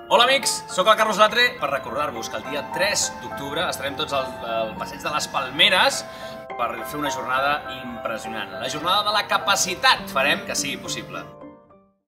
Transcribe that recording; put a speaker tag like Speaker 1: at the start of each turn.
Speaker 1: Hola amics, sóc el Carlos Latre per recordar-vos que el dia 3 d'octubre estarem tots al Passeig de les Palmeres per fer una jornada impressionant. La jornada de la capacitat farem que sigui possible.